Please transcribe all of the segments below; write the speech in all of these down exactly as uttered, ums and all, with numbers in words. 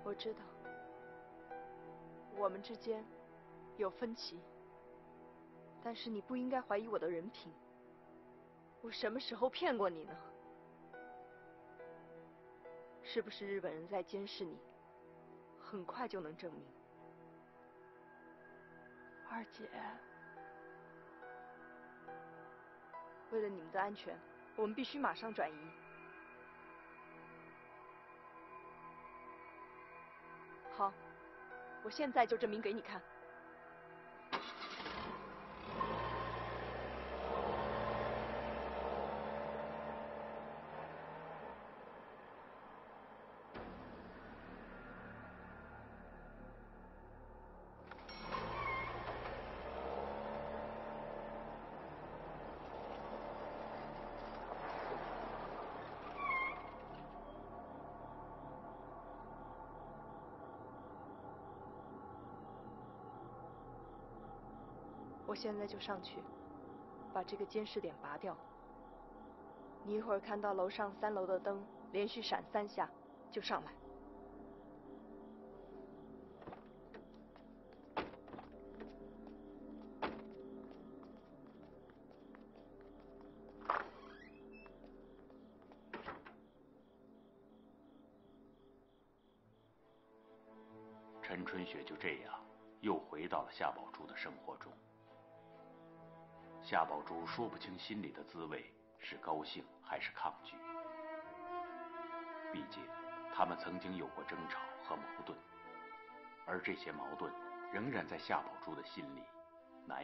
我知道，我们之间有分歧，但是你不应该怀疑我的人品。我什么时候骗过你呢？是不是日本人在监视你？很快就能证明。二姐，为了你们的安全，我们必须马上转移。好，我现在就证明给你看。我现在就上去，把这个监视点拔掉。你一会儿看到楼上三楼的灯连续闪三下，就上来。 陈春雪就这样又回到了夏宝珠的生活中。夏宝珠说不清心里的滋味是高兴还是抗拒，毕竟他们曾经有过争吵和矛盾，而这些矛盾仍然在夏宝珠的心里难以。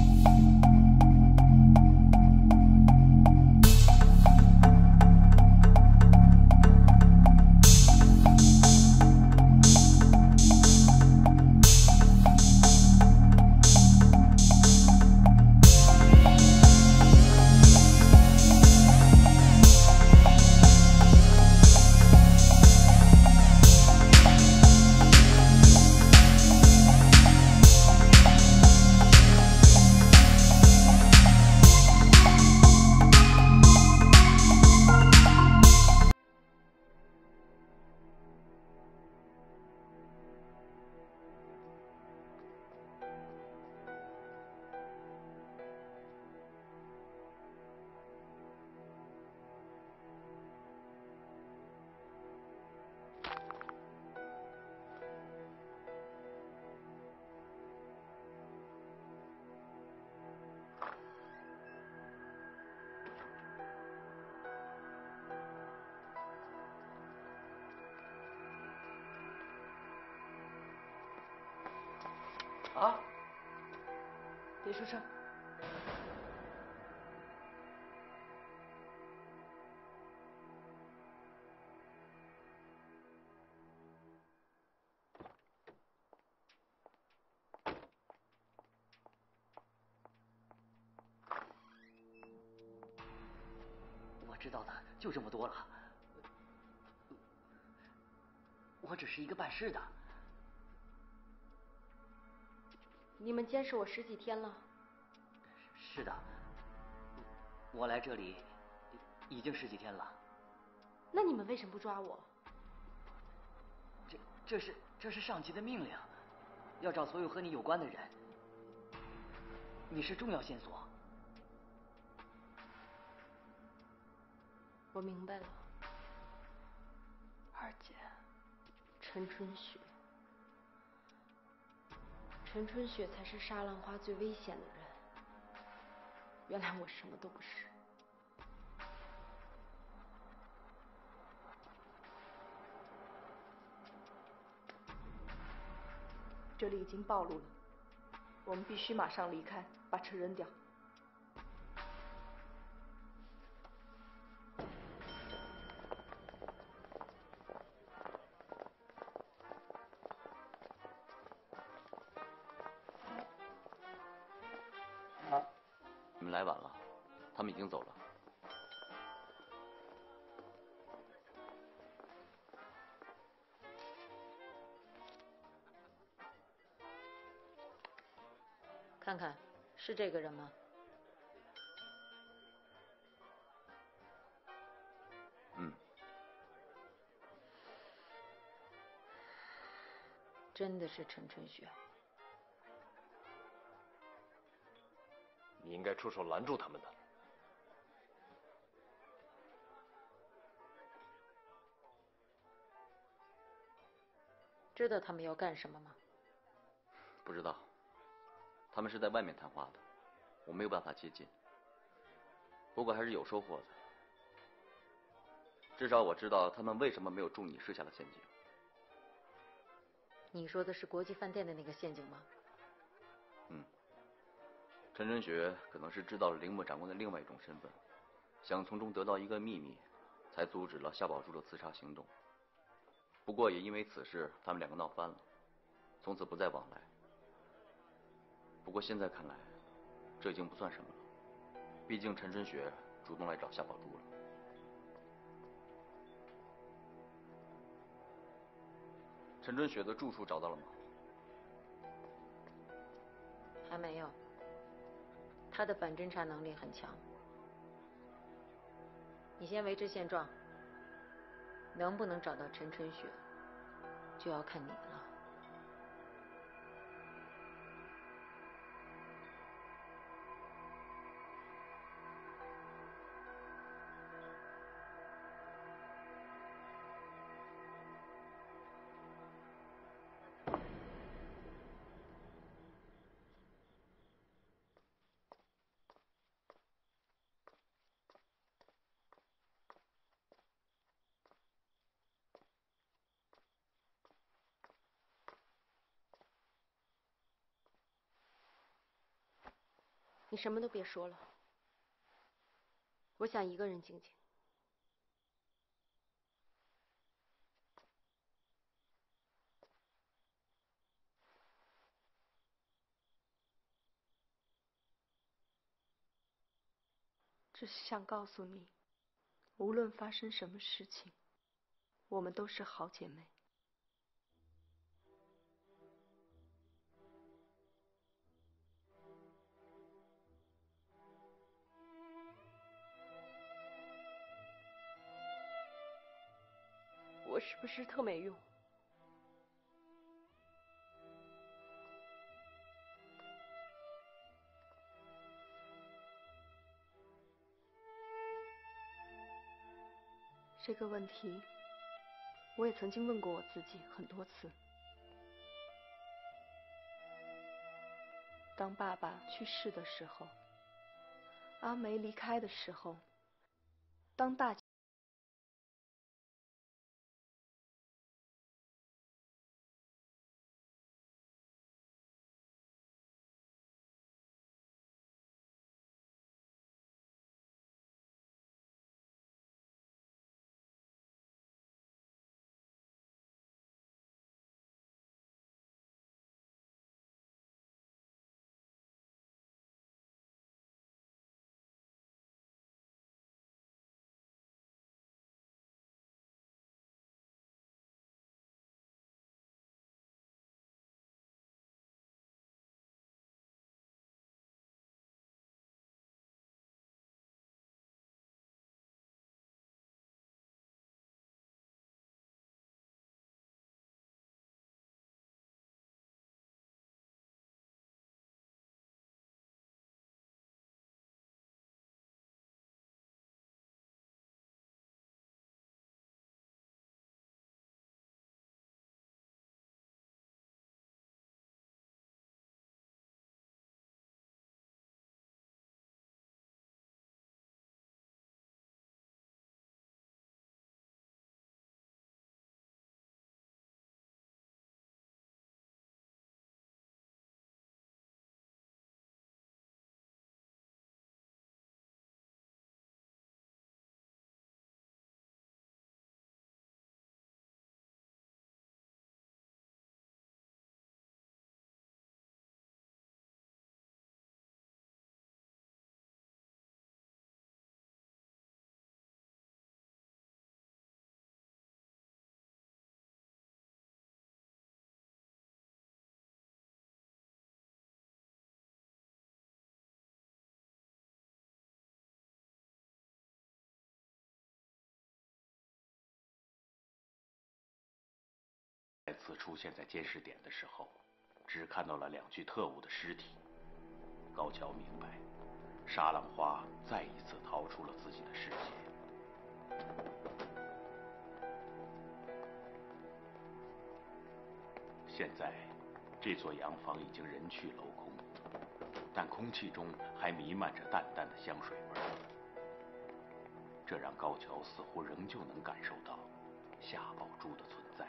啊！别出声。 我知道的就这么多了，我只是一个办事的。 你们监视我十几天了？ 是的，我来这里已经十几天了。 那你们为什么不抓我？ 这这是这是上级的命令，要找所有和你有关的人。你是重要线索。 我明白了，二姐，陈春雪，陈春雪才是沙浪花最危险的人。原来我什么都不是。 这里已经暴露了，我们必须马上离开，把车扔掉。 你们来晚了，他们已经走了。 看看，是这个人吗？ 嗯。 真的是陈春雪。 你应该出手拦住他们的。 知道他们要干什么吗？ 不知道，他们是在外面谈话的，我没有办法接近。不过还是有收获的，至少我知道他们为什么没有中你设下的陷阱。 你说的是国际饭店的那个陷阱吗？ 嗯，陈春雪可能是知道了铃木长官的另外一种身份，想从中得到一个秘密，才阻止了夏宝珠的刺杀行动。不过也因为此事，他们两个闹翻了，从此不再往来。不过现在看来，这已经不算什么了，毕竟陈春雪主动来找夏宝珠了。陈春雪的住处找到了吗？ 还没有。他的反侦查能力很强。你先维持现状，能不能找到陈春雪，就要看你了。你什么都别说了，我想一个人静静。 只是想告诉你，无论发生什么事情，我们都是好姐妹。我是不是特没用？这个问题，我也曾经问过我自己很多次。当爸爸去世的时候，阿梅离开的时候，当大再次出现在监视点的时候，只看到了两具特务的尸体。高桥明白，沙浪花再一次逃出了自己的视线。现在，这座洋房已经人去楼空，但空气中还弥漫着淡淡的香水味儿，这让高桥似乎仍旧能感受到夏宝珠的存在。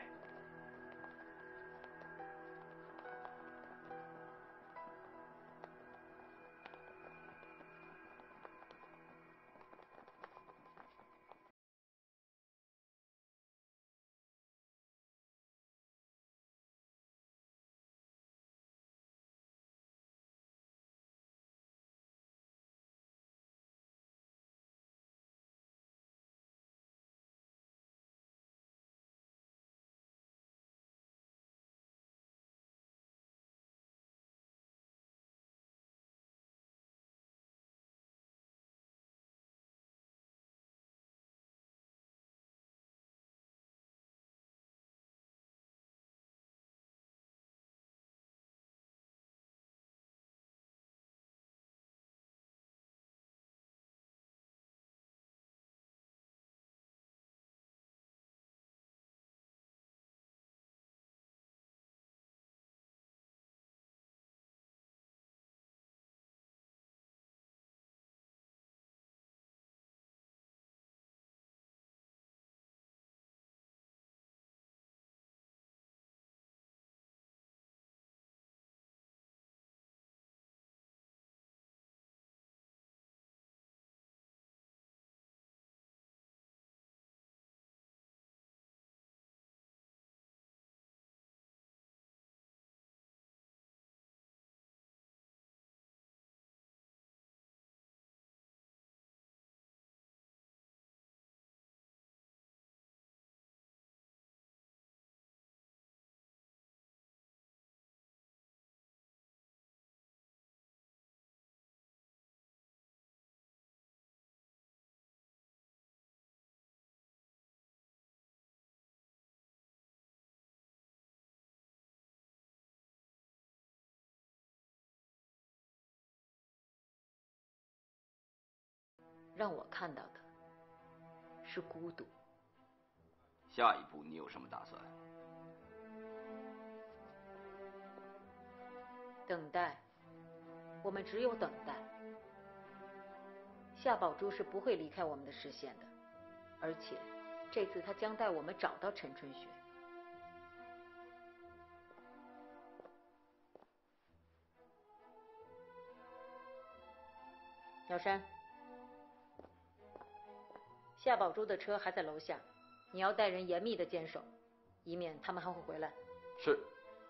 让我看到的是孤独。 下一步你有什么打算？ 等待，我们只有等待。夏宝珠是不会离开我们的视线的，而且这次他将带我们找到陈春雪。小山，夏宝珠的车还在楼下，你要带人严密的坚守，以免他们还会回来。 是。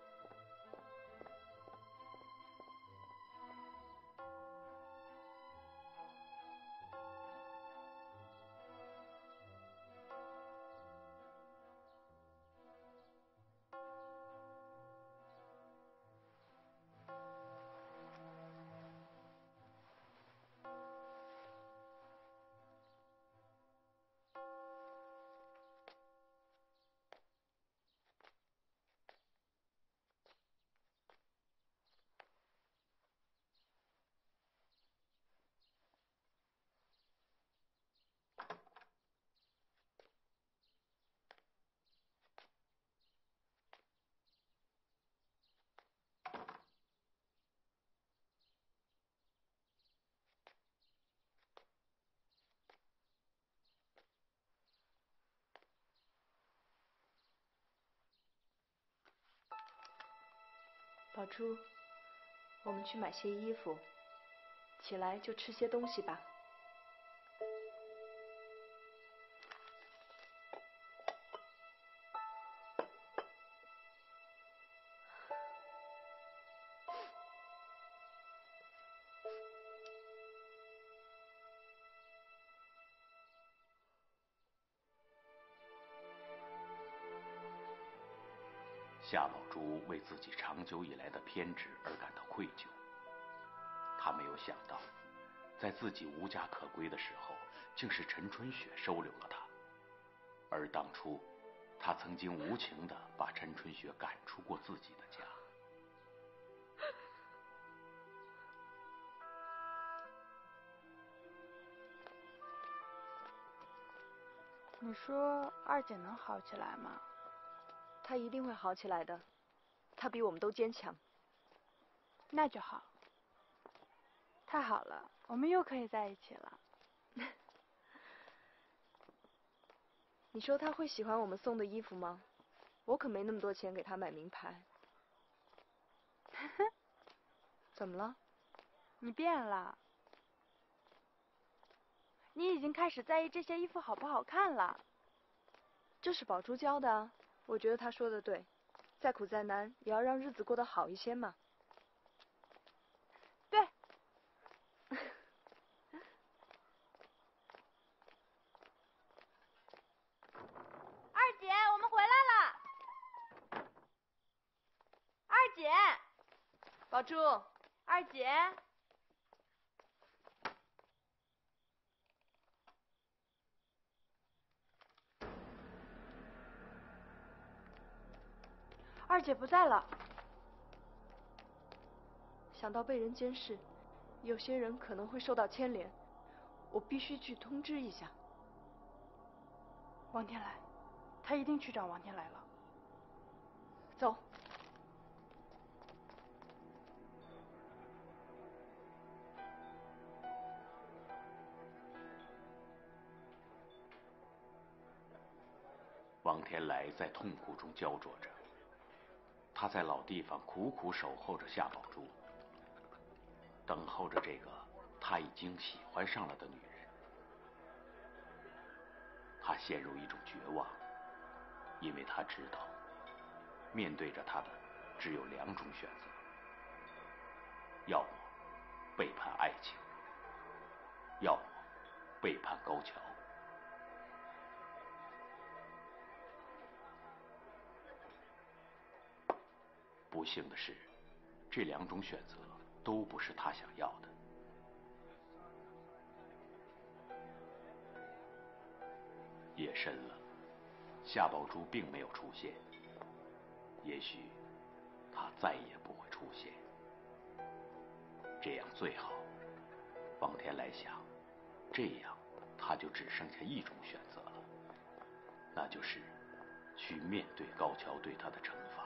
宝珠，我们去买些衣服，起来就吃些东西吧。 夏宝珠为自己长久以来的偏执而感到愧疚。他没有想到，在自己无家可归的时候，竟是陈春雪收留了他。而当初， 他曾经无情地把陈春雪赶出过自己的家。 你说二姐能好起来吗？ 她一定会好起来的，她比我们都坚强。 那就好。太好了，我们又可以在一起了。 你说她会喜欢我们送的衣服吗？我可没那么多钱给她买名牌。怎么了？ 你变了。你已经开始在意这些衣服好不好看了。 这是宝珠教的啊，我觉得她说的对，再苦再难也要让日子过得好一些嘛。 对。二姐，我们回来了。二姐。 宝珠。 二姐。二姐不在了。 想到被人监视，有些人可能会受到牵连，我必须去通知一下。 王天来，他一定去找王天来了。 走。 王天来在痛苦中焦灼着，他在老地方苦苦守候着夏宝珠，等候着这个他已经喜欢上了的女人。他陷入一种绝望，因为他知道，面对着他的只有两种选择：要么背叛爱情，要么背叛高桥。不幸的是，这两种选择都不是他想要的。夜深了，夏宝珠并没有出现，也许他再也不会出现。这样最好，王天来想，这样他就只剩下一种选择了，那就是去面对高桥对他的惩罚。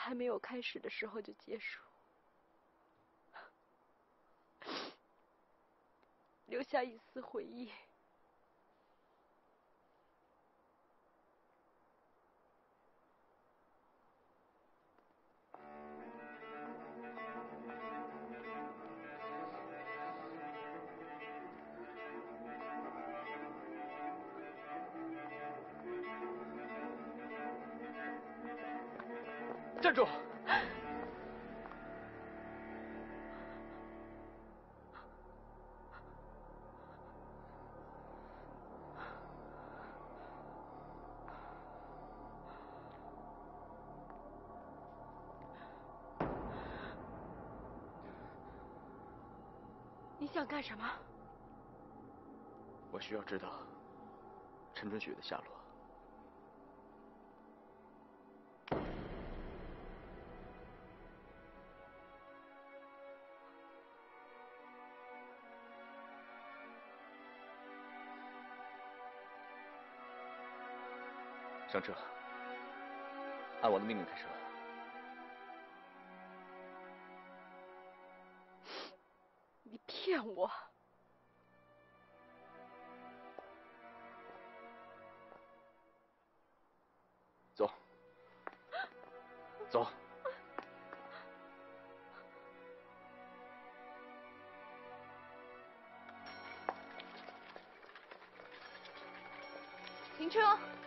还没有开始的时候就结束，留下一丝回忆。 站住！ 你想干什么？ 我需要知道陈春雪的下落。上车，按我的命令开车。 你骗我！ 走，走。 停车！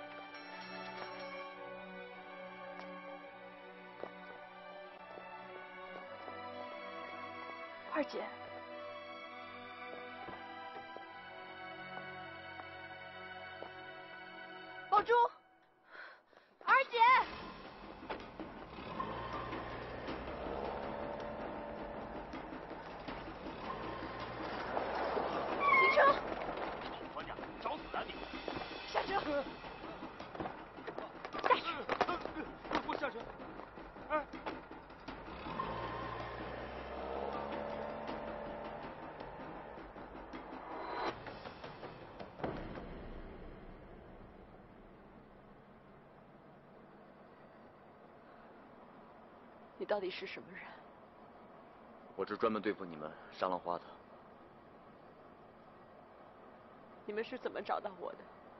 二姐，宝珠，二姐，停车！ 团长，找死啊你！ 下车！下去！ 我下去。哎。 你到底是什么人？ 我是专门对付你们沙浪花的。 你们是怎么找到我的？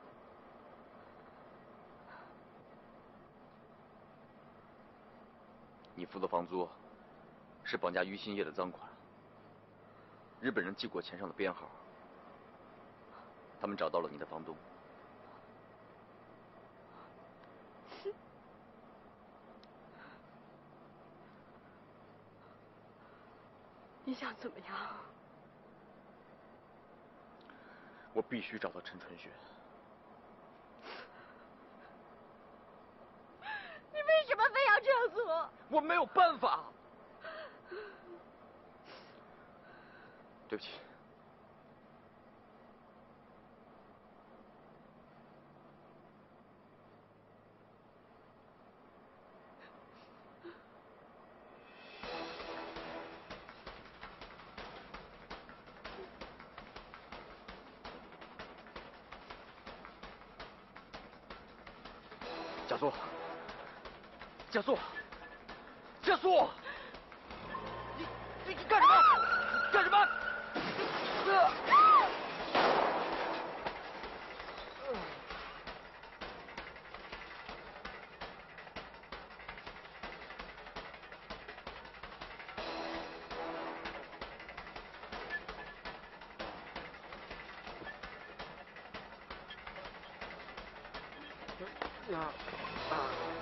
你付的房租是绑架于新业的赃款，日本人寄过钱上的编号，他们找到了你的房东。 你想怎么样？ 我必须找到陈春雪。 你为什么非要这样做？ 我没有办法。 对不起。加速！加速！加速！你你干什么？干什么？ 呀啊！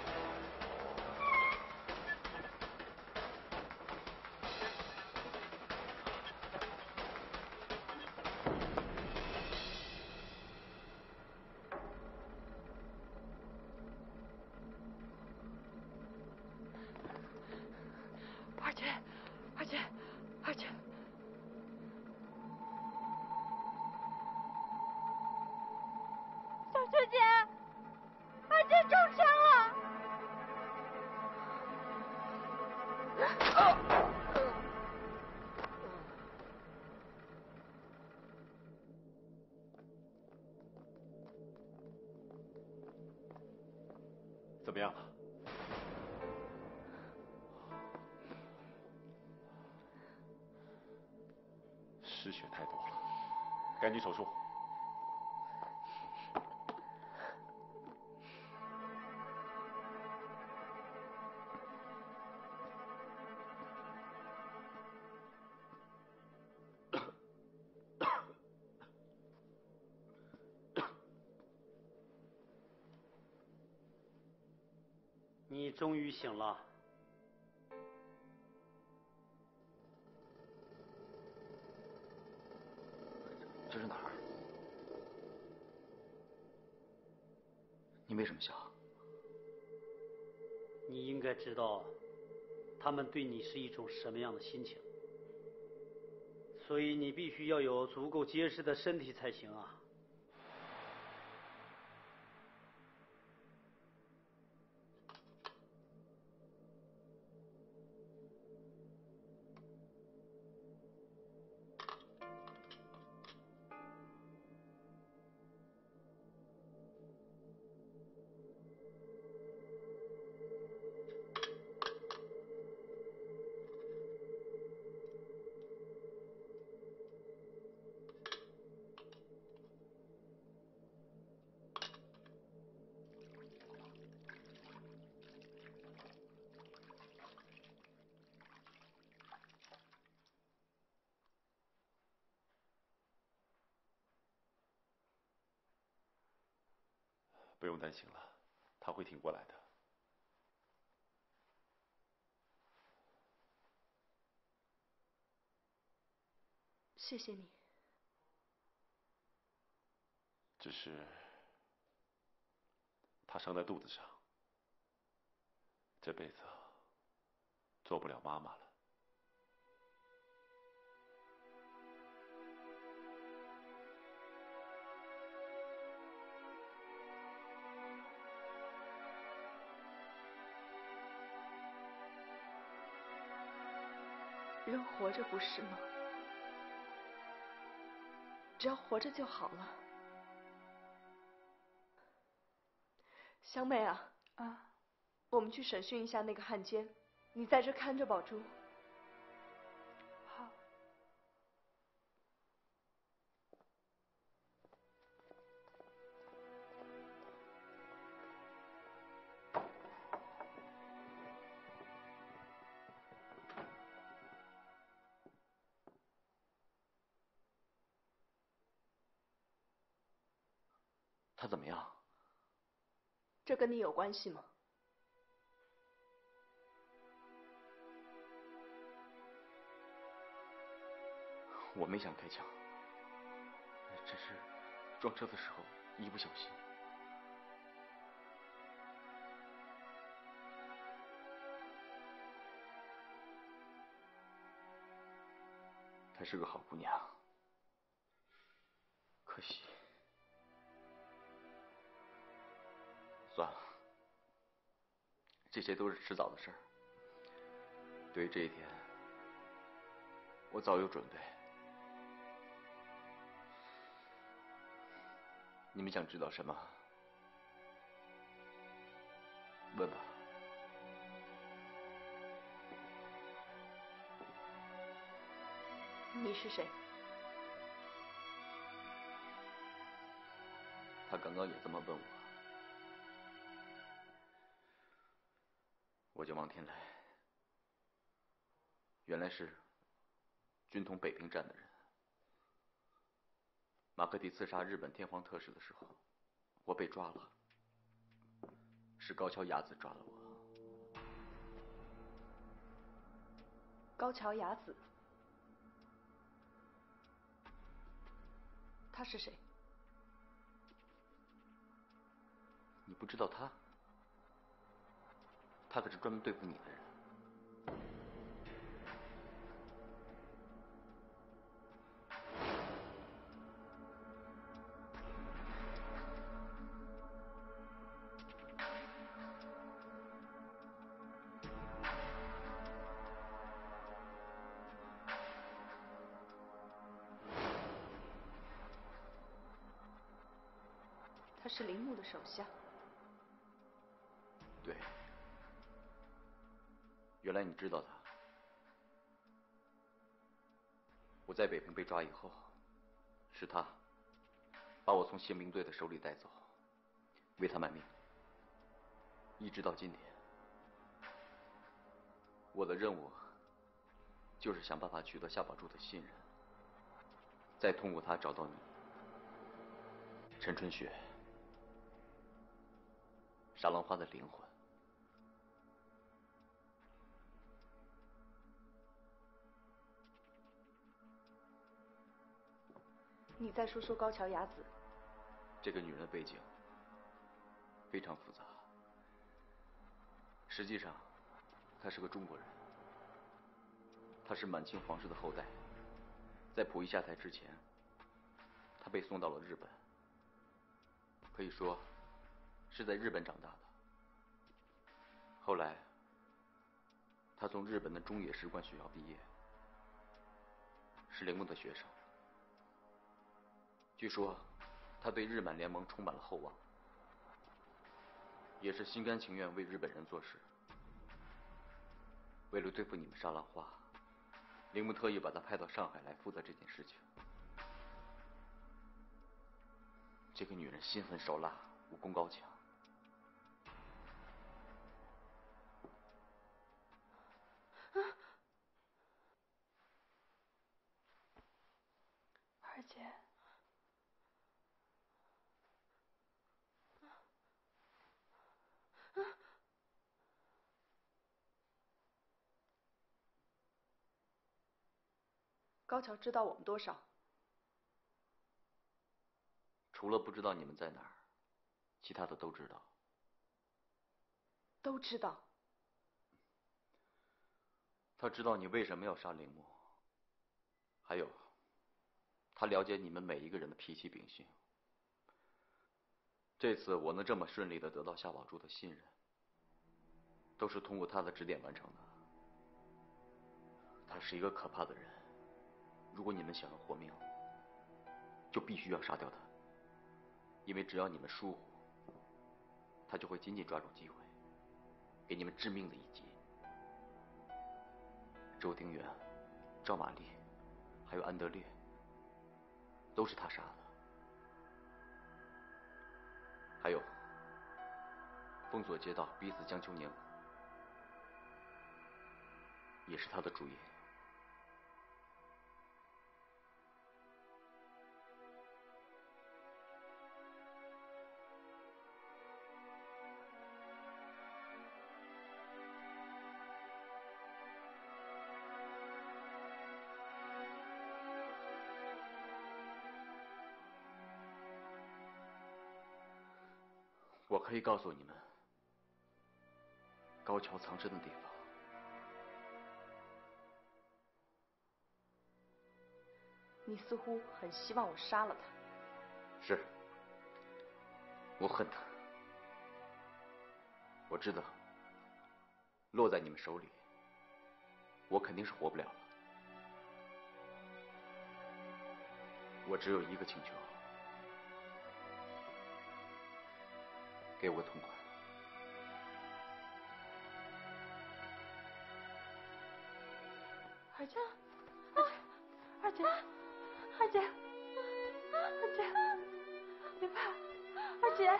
二姐，二姐，二姐，小秋姐，二姐中枪了！啊！ 怎么样了？ 失血太多了，赶紧手术。 你终于醒了。 这是哪儿？你为什么笑？ 你应该知道，他们对你是一种什么样的心情，所以你必须要有足够结实的身体才行啊。 不用担心了，他会挺过来的。 谢谢你。 只是他伤在肚子上，这辈子做不了妈妈了。 人活着不是吗？只要活着就好了。香妹啊， 啊， 我们去审讯一下那个汉奸，你在这看着宝珠。 好。 他怎么样？ 这跟你有关系吗？ 我没想开枪，只是撞车的时候一不小心。她是个好姑娘，可惜。算了，这些都是迟早的事儿。对于这一天，我早有准备。你们想知道什么？问吧。 你是谁？ 他刚刚也这么问我。我叫王天来，原来是军统北平站的人。马克蒂刺杀日本天皇特使的时候，我被抓了，是高桥雅子抓了我。 高桥雅子，他是谁？ 你不知道他？他可是专门对付你的人。 他是铃木的手下。 对，原来你知道他。 我在北平被抓以后，是他把我从宪兵队的手里带走，为他卖命。一直到今天，我的任务就是想办法取得夏宝柱的信任，再通过他找到你，陈春雪，沙浪花的灵魂。 你再说说高桥雅子。 这个女人的背景非常复杂。实际上，她是个中国人，她是满清皇室的后代。在溥仪下台之前，她被送到了日本，可以说是在日本长大的。后来，她从日本的中野士官学校毕业，是铃木的学生。据说，他对日满联盟充满了厚望，也是心甘情愿为日本人做事。为了对付你们沙浪花，铃木特意把他派到上海来负责这件事情。这个女人心狠手辣，武功高强。 二姐。 高桥知道我们多少？ 除了不知道你们在哪儿，其他的都知道。 都知道。 他知道你为什么要杀铃木，还有，他了解你们每一个人的脾气秉性。这次我能这么顺利的得到夏宝柱的信任，都是通过他的指点完成的。他是一个可怕的人，如果你们想要活命，就必须要杀掉他，因为只要你们疏忽，他就会紧紧抓住机会，给你们致命的一击。周丁原、赵玛丽，还有安德烈，都是他杀的。还有，封锁街道，逼死江秋宁，也是他的主意。我可以告诉你们，高桥藏身的地方。 你似乎很希望我杀了他。 是，我恨他。我知道，落在你们手里，我肯定是活不了了。我只有一个请求。给我个痛快！ 二姐，二姐，二姐，二姐，别怕，二姐。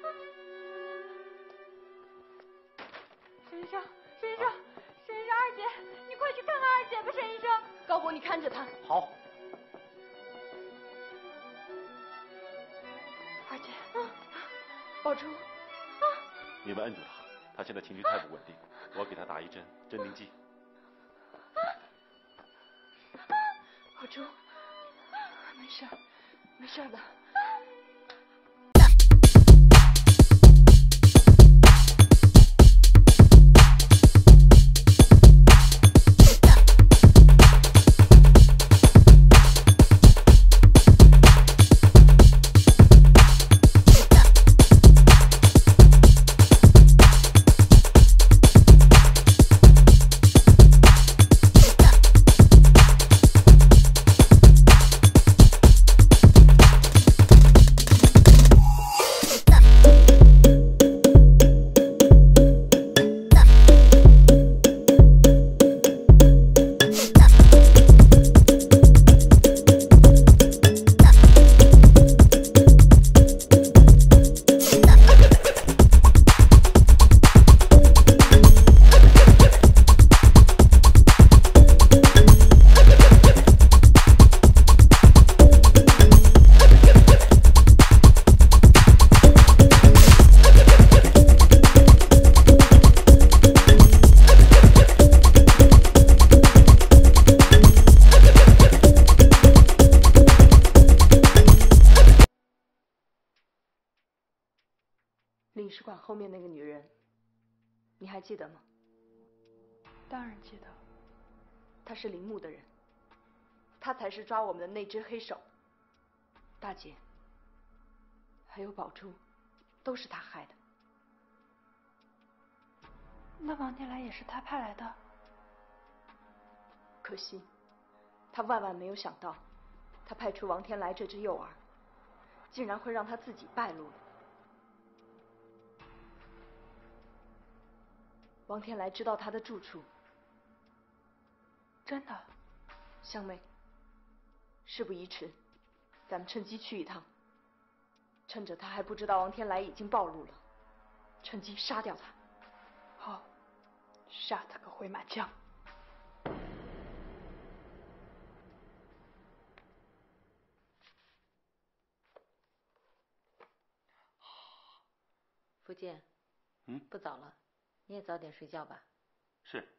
沈医生，沈医生，沈医生，二姐，你快去看看二姐吧，沈医生。 高博，你看着她。 好。 二姐，宝珠。 你们摁住他，他现在情绪太不稳定，我要给他打一针镇定剂。 宝珠，没事，没事的。 使馆后面那个女人，你还记得吗？ 当然记得。 她是陵墓的人，她才是抓我们的那只黑手。大姐，还有宝珠，都是她害的。 那王天来也是他派来的？ 可惜，他万万没有想到，他派出王天来这只诱饵，竟然会让他自己败露了。王天来知道他的住处。 真的？ 香妹，事不宜迟，咱们趁机去一趟，趁着他还不知道王天来已经暴露了，趁机杀掉他。 好，杀他个回马枪！ 福建， 嗯， 不早了，你也早点睡觉吧。 是。